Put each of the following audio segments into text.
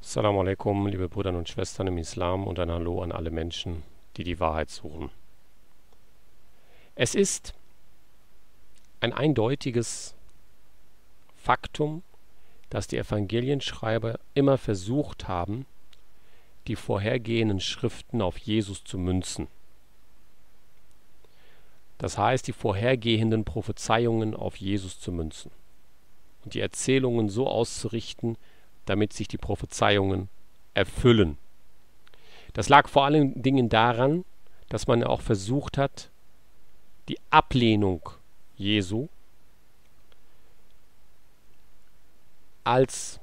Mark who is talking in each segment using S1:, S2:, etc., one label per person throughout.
S1: Assalamu alaikum, liebe Brüder und Schwestern im Islam, und ein Hallo an alle Menschen, die die Wahrheit suchen. Es ist ein eindeutiges Faktum, dass die Evangelienschreiber immer versucht haben, die vorhergehenden Schriften auf Jesus zu münzen. Das heißt, die vorhergehenden Prophezeiungen auf Jesus zu münzen und die Erzählungen so auszurichten, damit sich die Prophezeiungen erfüllen. Das lag vor allen Dingen daran, dass man auch versucht hat, die Ablehnung Jesu als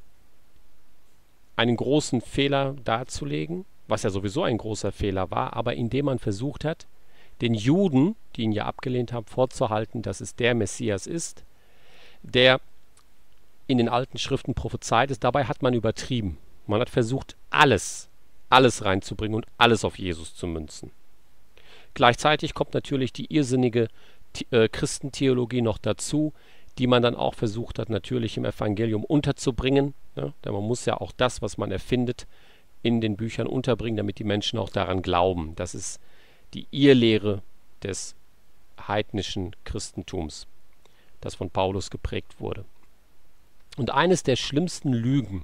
S1: einen großen Fehler darzulegen, was ja sowieso ein großer Fehler war, aber indem man versucht hat, den Juden, die ihn ja abgelehnt haben, vorzuhalten, dass es der Messias ist, der in den alten Schriften prophezeit ist. Dabei hat man übertrieben. Man hat versucht, alles reinzubringen und alles auf Jesus zu münzen. Gleichzeitig kommt natürlich die irrsinnige Christentheologie noch dazu, die man dann auch versucht hat, natürlich im Evangelium unterzubringen. Ja, denn man muss ja auch das, was man erfindet, in den Büchern unterbringen, damit die Menschen auch daran glauben. Das ist die Irrlehre des heidnischen Christentums, das von Paulus geprägt wurde. Und eines der schlimmsten Lügen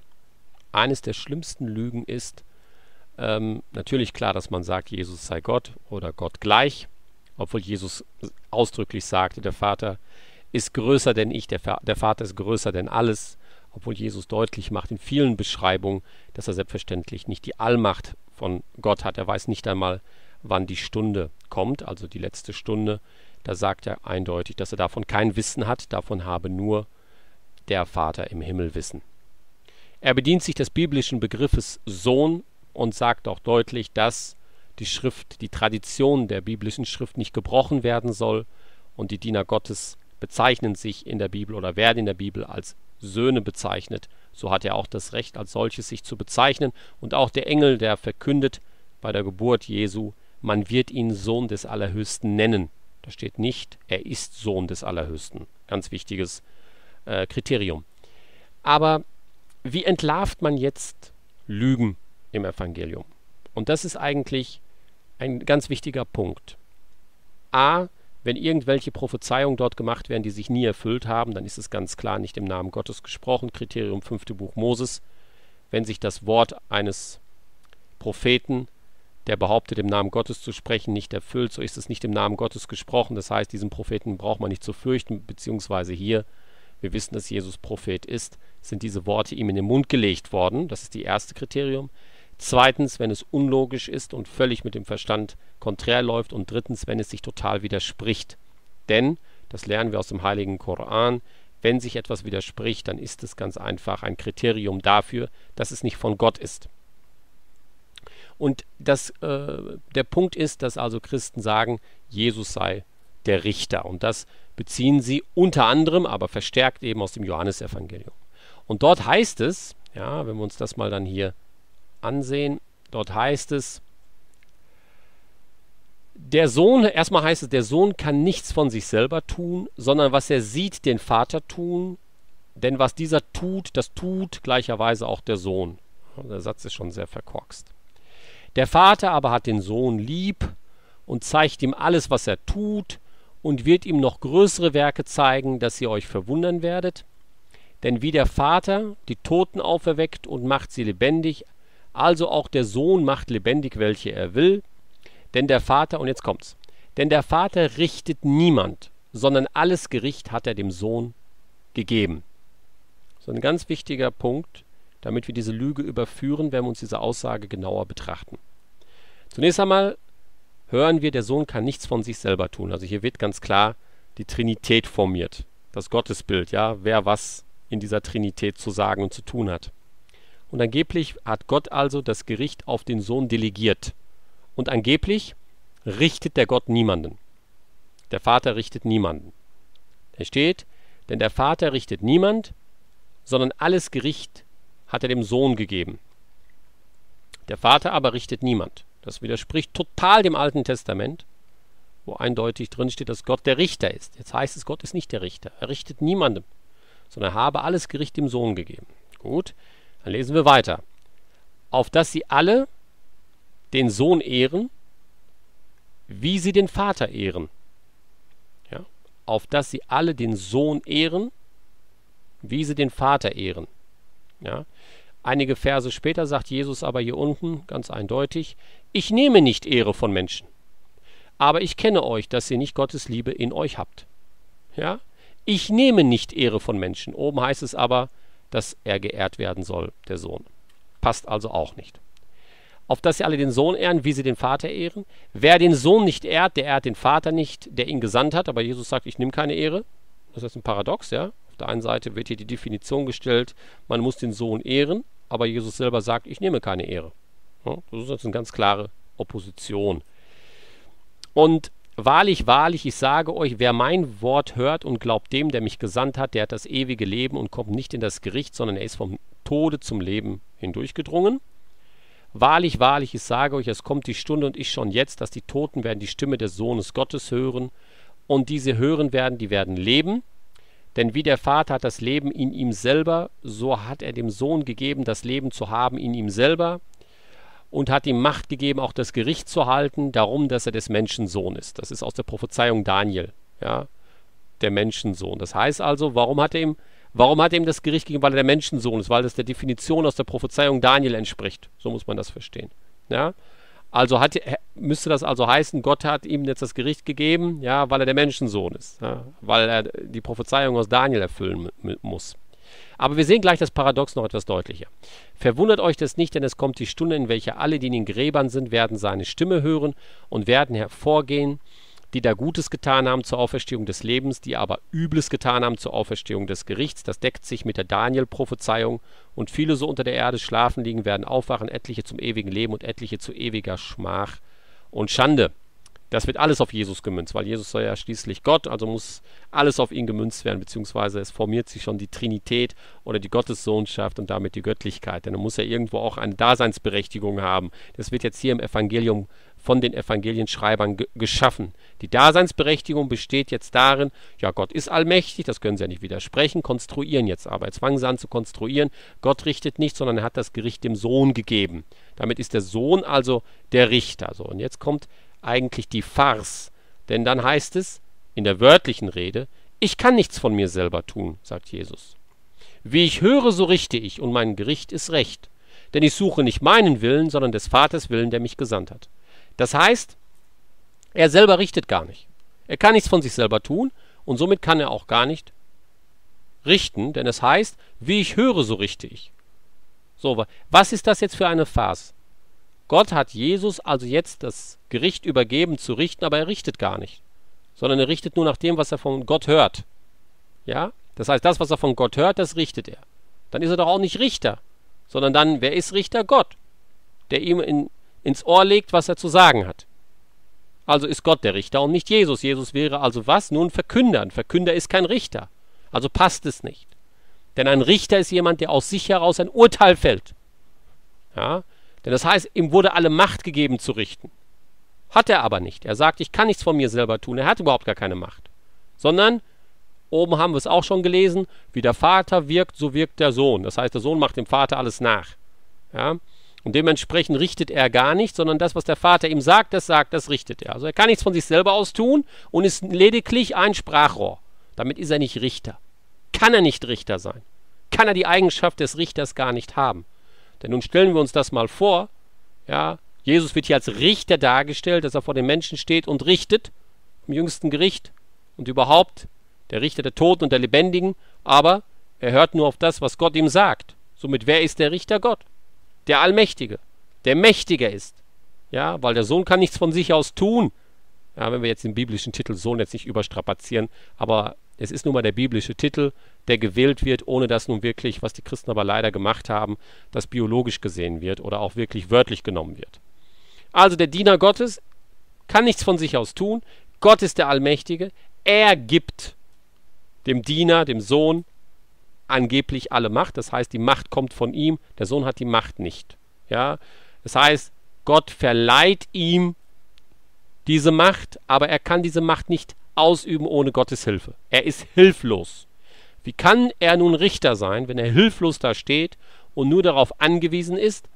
S1: ist natürlich klar, dass man sagt, Jesus sei Gott oder Gott gleich, obwohl Jesus ausdrücklich sagte, der Vater ist größer denn ich, der Vater ist größer denn alles, obwohl Jesus deutlich macht in vielen Beschreibungen, dass er selbstverständlich nicht die Allmacht von Gott hat. Er weiß nicht einmal, wann die Stunde kommt, also die letzte Stunde. Da sagt er eindeutig, dass er davon kein Wissen hat, davon habe nur der Vater im Himmel Wissen. Er bedient sich des biblischen Begriffes Sohn und sagt auch deutlich, dass die Schrift, die Tradition der biblischen Schrift nicht gebrochen werden soll, und die Diener Gottes bezeichnen sich in der Bibel oder werden in der Bibel als Söhne bezeichnet. So hat er auch das Recht, als solches sich zu bezeichnen. Und auch der Engel, der verkündet bei der Geburt Jesu, man wird ihn Sohn des Allerhöchsten nennen. Da steht nicht, er ist Sohn des Allerhöchsten. Ganz wichtiges Kriterium. Aber wie entlarvt man jetzt Lügen im Evangelium? Und das ist eigentlich ein ganz wichtiger Punkt. A, wenn irgendwelche Prophezeiungen dort gemacht werden, die sich nie erfüllt haben, dann ist es ganz klar nicht im Namen Gottes gesprochen. Kriterium 5. Buch Moses. Wenn sich das Wort eines Propheten, der behauptet, im Namen Gottes zu sprechen, nicht erfüllt, so ist es nicht im Namen Gottes gesprochen. Das heißt, diesen Propheten braucht man nicht zu fürchten, beziehungsweise hier, wir wissen, dass Jesus Prophet ist, sind diese Worte ihm in den Mund gelegt worden. Das ist das erste Kriterium. Zweitens, wenn es unlogisch ist und völlig mit dem Verstand konträr läuft. Und drittens, wenn es sich total widerspricht. Denn, das lernen wir aus dem Heiligen Koran, wenn sich etwas widerspricht, dann ist es ganz einfach ein Kriterium dafür, dass es nicht von Gott ist. Und der Punkt ist, dass also Christen sagen, Jesus sei der Richter. Und das beziehen sie unter anderem, aber verstärkt eben aus dem Johannesevangelium. Und dort heißt es, ja, wenn wir uns das mal dann hier ansehen, dort heißt es, erstmal heißt es, der Sohn kann nichts von sich selber tun, sondern was er sieht, den Vater tun, denn was dieser tut, das tut gleicherweise auch der Sohn. Der Satz ist schon sehr verkorkst. Der Vater aber hat den Sohn lieb und zeigt ihm alles, was er tut, und wird ihm noch größere Werke zeigen, dass ihr euch verwundern werdet. Denn wie der Vater die Toten auferweckt und macht sie lebendig, also auch der Sohn macht lebendig, welche er will. Denn der Vater, und jetzt kommt's, denn der Vater richtet niemand, sondern alles Gericht hat er dem Sohn gegeben. So ein ganz wichtiger Punkt, damit wir diese Lüge überführen, wenn wir uns diese Aussage genauer betrachten. Zunächst einmal hören wir, der Sohn kann nichts von sich selber tun. Also hier wird ganz klar die Trinität formiert, das Gottesbild, ja, wer was in dieser Trinität zu sagen und zu tun hat. Und angeblich hat Gott also das Gericht auf den Sohn delegiert. Und angeblich richtet der Gott niemanden. Der Vater richtet niemanden. Es steht, denn der Vater richtet niemand, sondern alles Gericht hat er dem Sohn gegeben. Der Vater aber richtet niemand. Das widerspricht total dem Alten Testament, wo eindeutig drin steht, dass Gott der Richter ist. Jetzt heißt es, Gott ist nicht der Richter. Er richtet niemandem, sondern er habe alles Gericht dem Sohn gegeben. Gut, dann lesen wir weiter. auf dass sie alle den Sohn ehren, wie sie den Vater ehren. Ja? Auf dass sie alle den Sohn ehren, wie sie den Vater ehren. Ja? Einige Verse später sagt Jesus aber hier unten ganz eindeutig, ich nehme nicht Ehre von Menschen, aber ich kenne euch, dass ihr nicht Gottes Liebe in euch habt. Ja? Ich nehme nicht Ehre von Menschen. Oben heißt es aber, dass er geehrt werden soll, der Sohn. Passt also auch nicht. Auf dass sie alle den Sohn ehren, wie sie den Vater ehren. Wer den Sohn nicht ehrt, der ehrt den Vater nicht, der ihn gesandt hat. Aber Jesus sagt, ich nehme keine Ehre. Das ist ein Paradox, ja. Auf der einen Seite wird hier die Definition gestellt, man muss den Sohn ehren, aber Jesus selber sagt, ich nehme keine Ehre. Ja, das ist jetzt eine ganz klare Opposition. Und wahrlich, wahrlich, ich sage euch, wer mein Wort hört und glaubt dem, der mich gesandt hat, der hat das ewige Leben und kommt nicht in das Gericht, sondern er ist vom Tode zum Leben hindurchgedrungen. Wahrlich, wahrlich, ich sage euch, es kommt die Stunde und ich schon jetzt, dass die Toten werden die Stimme des Sohnes Gottes hören und diese hören werden, die werden leben. Denn wie der Vater hat das Leben in ihm selber, so hat er dem Sohn gegeben, das Leben zu haben in ihm selber und hat ihm Macht gegeben, auch das Gericht zu halten, darum, dass er des Menschen Sohn ist. Das ist aus der Prophezeiung Daniel, ja, der Menschensohn. Das heißt also, warum hat er ihm das Gericht gegeben? Weil er der Menschensohn ist, weil das der Definition aus der Prophezeiung Daniel entspricht. So muss man das verstehen. Ja? Also müsste das also heißen, Gott hat ihm jetzt das Gericht gegeben, ja, weil er der Menschensohn ist, ja, weil er die Prophezeiung aus Daniel erfüllen muss. Aber wir sehen gleich das Paradox noch etwas deutlicher. Verwundert euch das nicht, denn es kommt die Stunde, in welcher alle, die in den Gräbern sind, werden seine Stimme hören und werden hervorgehen, die da Gutes getan haben zur Auferstehung des Lebens, die aber Übles getan haben zur Auferstehung des Gerichts. Das deckt sich mit der Daniel-Prophezeiung. Und viele so unter der Erde schlafen liegen, werden aufwachen, etliche zum ewigen Leben und etliche zu ewiger Schmach und Schande. Das wird alles auf Jesus gemünzt, weil Jesus sei ja schließlich Gott, also muss alles auf ihn gemünzt werden, beziehungsweise es formiert sich schon die Trinität oder die Gottessohnschaft und damit die Göttlichkeit. Denn er muss ja irgendwo auch eine Daseinsberechtigung haben. Das wird jetzt hier im Evangelium von den Evangelienschreibern geschaffen. Die Daseinsberechtigung besteht jetzt darin, ja, Gott ist allmächtig, das können sie ja nicht widersprechen, konstruieren jetzt aber. Jetzt fangen sie an zu konstruieren. Gott richtet nicht, sondern er hat das Gericht dem Sohn gegeben. Damit ist der Sohn also der Richter. So, und jetzt kommt eigentlich die Farce. Denn dann heißt es in der wörtlichen Rede, ich kann nichts von mir selber tun, sagt Jesus. Wie ich höre, so richte ich, und mein Gericht ist recht. Denn ich suche nicht meinen Willen, sondern des Vaters Willen, der mich gesandt hat. Das heißt, er selber richtet gar nicht. Er kann nichts von sich selber tun und somit kann er auch gar nicht richten, denn es heißt, wie ich höre, so richte ich. So, was ist das jetzt für eine Farce? Gott hat Jesus also jetzt das Gericht übergeben zu richten, aber er richtet gar nicht, sondern er richtet nur nach dem, was er von Gott hört. Ja? Das heißt, das, was er von Gott hört, das richtet er. Dann ist er doch auch nicht Richter, sondern dann, wer ist Richter? Gott, der ihm ins Ohr legt, was er zu sagen hat. Also ist Gott der Richter und nicht Jesus. Jesus wäre also was? Nun Verkünder. Ein Verkünder ist kein Richter. Also passt es nicht. Denn ein Richter ist jemand, der aus sich heraus ein Urteil fällt. Ja? Denn das heißt, ihm wurde alle Macht gegeben zu richten. Hat er aber nicht. Er sagt, ich kann nichts von mir selber tun. Er hat überhaupt gar keine Macht. Sondern, oben haben wir es auch schon gelesen, wie der Vater wirkt, so wirkt der Sohn. Das heißt, der Sohn macht dem Vater alles nach. Ja? Und dementsprechend richtet er gar nicht, sondern das, was der Vater ihm sagt, das richtet er. Also er kann nichts von sich selber aus tun und ist lediglich ein Sprachrohr. Damit ist er nicht Richter. Kann er nicht Richter sein. Kann er die Eigenschaft des Richters gar nicht haben. Denn nun stellen wir uns das mal vor, ja, Jesus wird hier als Richter dargestellt, dass er vor den Menschen steht und richtet, im jüngsten Gericht und überhaupt der Richter der Toten und der Lebendigen, aber er hört nur auf das, was Gott ihm sagt. Somit, wer ist der Richter? Gott. Der Allmächtige, der mächtiger ist. Ja, weil der Sohn kann nichts von sich aus tun. Ja, wenn wir jetzt den biblischen Titel Sohn jetzt nicht überstrapazieren, aber es ist nun mal der biblische Titel, der gewählt wird, ohne dass nun wirklich, was die Christen aber leider gemacht haben, das biologisch gesehen wird oder auch wirklich wörtlich genommen wird. Also der Diener Gottes kann nichts von sich aus tun. Gott ist der Allmächtige. Er gibt dem Diener, dem Sohn, angeblich alle Macht. Das heißt, die Macht kommt von ihm. Der Sohn hat die Macht nicht. Ja? Das heißt, Gott verleiht ihm diese Macht, aber er kann diese Macht nicht ausüben ohne Gottes Hilfe. Er ist hilflos. Wie kann er nun Richter sein, wenn er hilflos da steht und nur darauf angewiesen ist,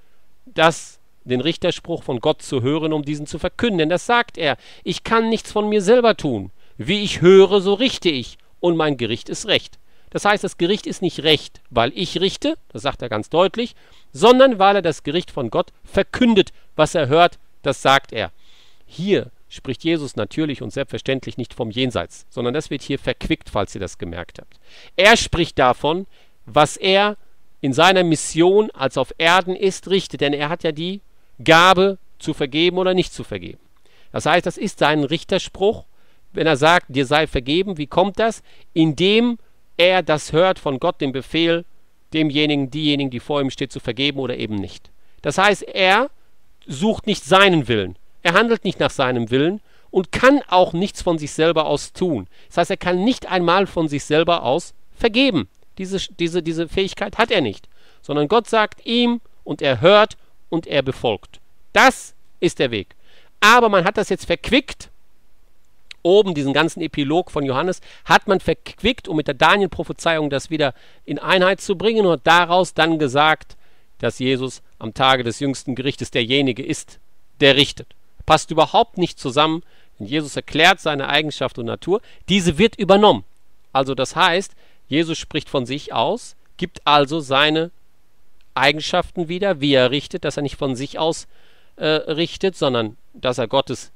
S1: den Richterspruch von Gott zu hören, um diesen zu verkünden. Denn das sagt er, ich kann nichts von mir selber tun. Wie ich höre, so richte ich. Und mein Gericht ist Recht. Das heißt, das Gericht ist nicht Recht, weil ich richte, das sagt er ganz deutlich, sondern weil er das Gericht von Gott verkündet. Was er hört, das sagt er. Hier spricht Jesus natürlich und selbstverständlich nicht vom Jenseits, sondern das wird hier verquickt, falls ihr das gemerkt habt. Er spricht davon, was er in seiner Mission als auf Erden ist, richtet. Denn er hat ja die Gabe zu vergeben oder nicht zu vergeben. Das heißt, das ist sein Richterspruch, wenn er sagt, dir sei vergeben. Wie kommt das? Indem er das hört von Gott, den Befehl, diejenigen, die vor ihm steht, zu vergeben oder eben nicht. Das heißt, er sucht nicht seinen Willen. Er handelt nicht nach seinem Willen und kann auch nichts von sich selber aus tun. Das heißt, er kann nicht einmal von sich selber aus vergeben. Diese Fähigkeit hat er nicht. Sondern Gott sagt ihm und er hört und er befolgt. Das ist der Weg. Aber man hat das jetzt verquickt. Oben, diesen ganzen Epilog von Johannes, hat man verquickt, um mit der Daniel-Prophezeiung das wieder in Einheit zu bringen und hat daraus dann gesagt, dass Jesus am Tage des jüngsten Gerichtes derjenige ist, der richtet. Passt überhaupt nicht zusammen, denn Jesus erklärt seine Eigenschaft und Natur. Diese wird übernommen. Also das heißt, Jesus spricht von sich aus, gibt also seine Eigenschaften wieder, wie er richtet, dass er nicht von sich aus richtet, sondern dass er Gottes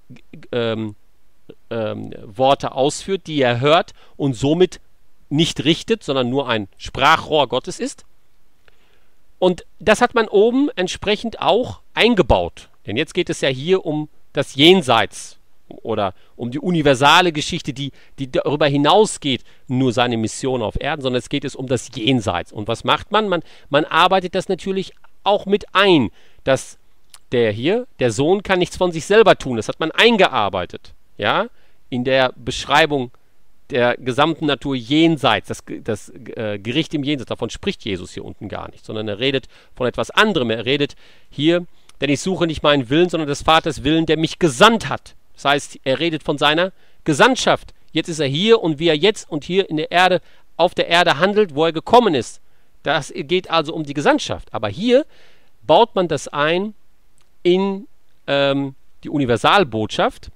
S1: Worte ausführt, die er hört und somit nicht richtet, sondern nur ein Sprachrohr Gottes ist. Und das hat man oben entsprechend auch eingebaut. Denn jetzt geht es ja hier um das Jenseits oder um die universale Geschichte, die darüber hinausgeht, nur seine Mission auf Erden, sondern es geht um das Jenseits. Und was macht man? Man arbeitet das natürlich auch mit ein, dass der Sohn kann nichts von sich selber tun. Das hat man eingearbeitet. Ja, in der Beschreibung der gesamten Natur jenseits, das Gericht im Jenseits, davon spricht Jesus hier unten gar nicht, sondern er redet von etwas anderem. Er redet hier, denn ich suche nicht meinen Willen, sondern des Vaters Willen, der mich gesandt hat. Das heißt, er redet von seiner Gesandtschaft. Jetzt ist er hier und wie er jetzt und hier in der Erde, auf der Erde handelt, wo er gekommen ist. Das geht also um die Gesandtschaft. Aber hier baut man das ein in die Universalbotschaft.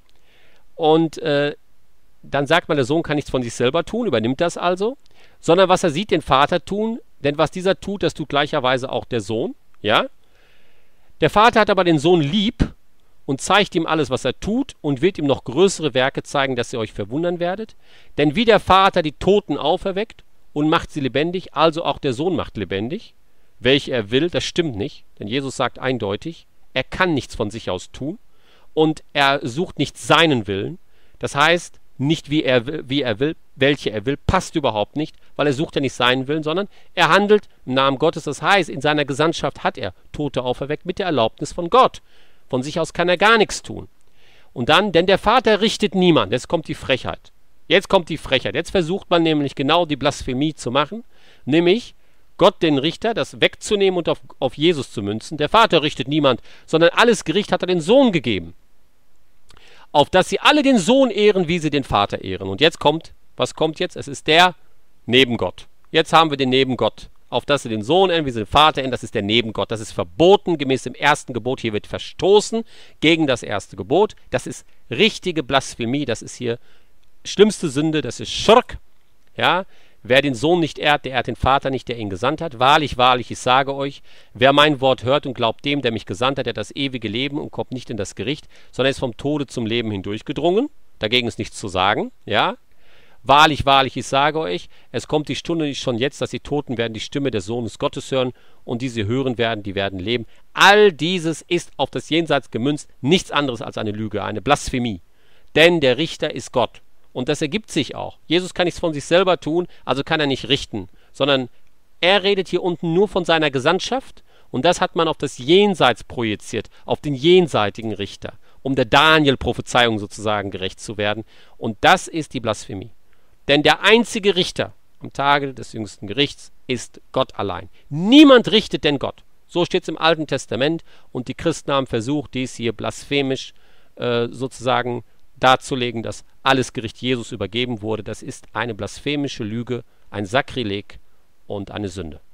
S1: Und dann sagt man, der Sohn kann nichts von sich selber tun, übernimmt das also, sondern was er sieht, den Vater tun, denn was dieser tut, das tut gleicherweise auch der Sohn, ja. Der Vater hat aber den Sohn lieb und zeigt ihm alles, was er tut und wird ihm noch größere Werke zeigen, dass ihr euch verwundern werdet. Denn wie der Vater die Toten auferweckt und macht sie lebendig, also auch der Sohn macht lebendig, welche er will, das stimmt nicht, denn Jesus sagt eindeutig, er kann nichts von sich aus tun. Und er sucht nicht seinen Willen, das heißt, nicht wie er will, welche er will, passt überhaupt nicht, weil er sucht ja nicht seinen Willen, sondern er handelt im Namen Gottes, das heißt, in seiner Gesandtschaft hat er Tote auferweckt mit der Erlaubnis von Gott. Von sich aus kann er gar nichts tun. Und dann, denn der Vater richtet niemand, jetzt kommt die Frechheit. Jetzt versucht man nämlich genau die Blasphemie zu machen, nämlich Gott den Richter, das wegzunehmen und auf Jesus zu münzen. Der Vater richtet niemand, sondern alles Gericht hat er den Sohn gegeben. Auf dass sie alle den Sohn ehren, wie sie den Vater ehren. Und jetzt was kommt jetzt? Es ist der Nebengott. Jetzt haben wir den Nebengott. Auf dass sie den Sohn ehren, wie sie den Vater ehren, das ist der Nebengott. Das ist verboten, gemäß dem ersten Gebot. Hier wird verstoßen gegen das erste Gebot. Das ist richtige Blasphemie. Das ist hier schlimmste Sünde. Das ist Schirk. Ja, wer den Sohn nicht ehrt, der ehrt den Vater nicht, der ihn gesandt hat. Wahrlich, wahrlich, ich sage euch, wer mein Wort hört und glaubt dem, der mich gesandt hat, der hat das ewige Leben und kommt nicht in das Gericht, sondern ist vom Tode zum Leben hindurchgedrungen. Dagegen ist nichts zu sagen. Ja. Wahrlich, wahrlich, ich sage euch, es kommt die Stunde nicht schon jetzt, dass die Toten werden die Stimme des Sohnes Gottes hören und die sie hören werden, die werden leben. All dieses ist auf das Jenseits gemünzt, nichts anderes als eine Lüge, eine Blasphemie. Denn der Richter ist Gott. Und das ergibt sich auch. Jesus kann nichts von sich selber tun, also kann er nicht richten, sondern er redet hier unten nur von seiner Gesandtschaft und das hat man auf das Jenseits projiziert, auf den jenseitigen Richter, um der Daniel-Prophezeiung sozusagen gerecht zu werden. Und das ist die Blasphemie. Denn der einzige Richter am Tage des jüngsten Gerichts ist Gott allein. Niemand richtet denn Gott. So steht es im Alten Testament und die Christen haben versucht, dies hier blasphemisch sozusagen darzulegen, dass alles Gericht Jesus übergeben wurde. Das ist eine blasphemische Lüge, ein Sakrileg und eine Sünde.